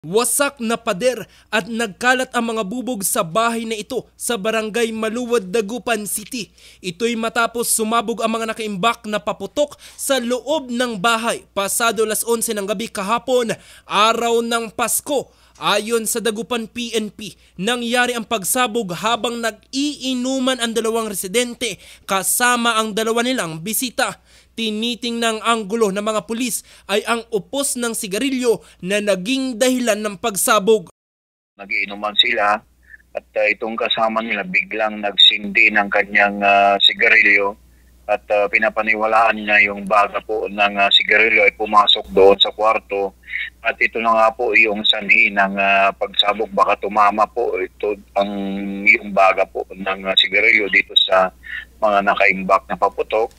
Wasak na pader at nagkalat ang mga bubog sa bahay na ito sa barangay Maluwad, Dagupan City. Ito'y matapos sumabog ang mga nakaimbak na paputok sa loob ng bahay pasado 11:00 ng gabi kahapon, araw ng Pasko. Ayon sa Dagupan PNP, nangyari ang pagsabog habang nag-iinuman ang dalawang residente kasama ang dalawa nilang bisita. Tinitingnang anggulo ng mga pulis ay ang upos ng sigarilyo na naging dahilan ng pagsabog. Nagiinuman sila at itong kasama nila biglang nagsindi ng kanyang sigarilyo at pinapaniwalaan niya yung baga po ng sigarilyo ay pumasok doon sa kwarto at ito na nga po yung sanhi ng pagsabog. Baka tumama po ito yung baga po ng sigarilyo dito sa mga nakaimbak na paputok.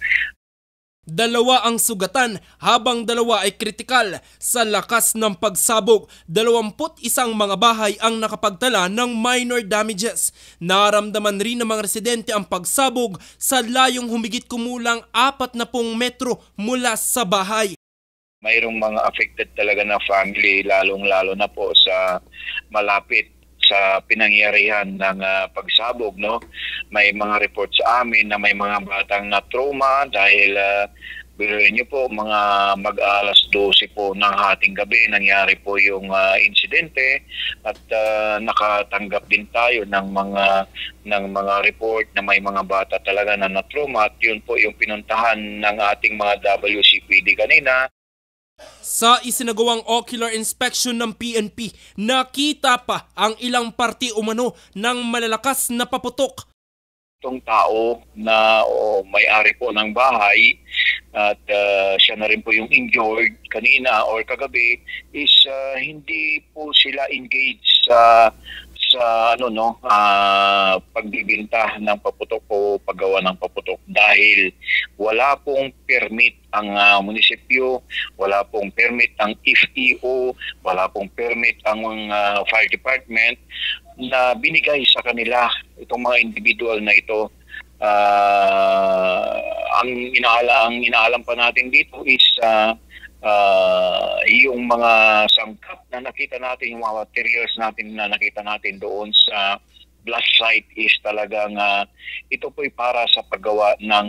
Dalawa ang sugatan habang dalawa ay kritikal sa lakas ng pagsabog. 21 mga bahay ang nakapagtala ng minor damages. Naramdaman rin ng mga residente ang pagsabog sa layong humigit kumulang 40 metro mula sa bahay. Mayroong mga affected talaga na family, lalong-lalo na po sa malapit sa pinangyarihan ng pagsabog, no? May mga report sa amin na may mga batang na trauma dahil biruin niyo po mga mag-alas 12 po ng hating gabi nangyari po yung insidente at nakatanggap din tayo ng mga report na may mga bata talaga na na-trauma at yun po yung pinuntahan ng ating mga WCPD kanina. Sa isinagawang ocular inspection ng PNP, nakita pa ang ilang parte umano ng malalakas na paputok. Itong tao na may-ari po ng bahay at siya na rin po yung injured kanina or kagabi is hindi po sila engaged sa pagbibinta ng paputok o paggawa ng paputok dahil wala pong permit ang munisipyo, wala pong permit ang FEO, wala pong permit ang fire department na binigay sa kanila itong mga individual na ito. Ang inaalam pa natin dito is yung mga sangkap na nakita natin, yung mga materials natin na nakita natin doon sa blast site is talagang ito po'y para sa paggawa ng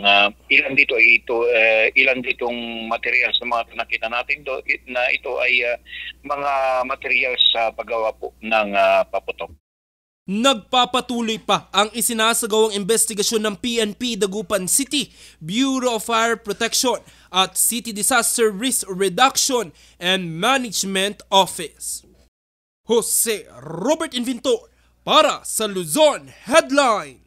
ilan ditong materials na mga nakita natin na ito ay mga materials sa paggawa po ng paputok. Nagpapatuloy pa ang isinasagawang investigasyon ng PNP Dagupan City, Bureau of Fire Protection at City Disaster Risk Reduction and Management Office. Jose Robert Inventor para sa Luzon Headline.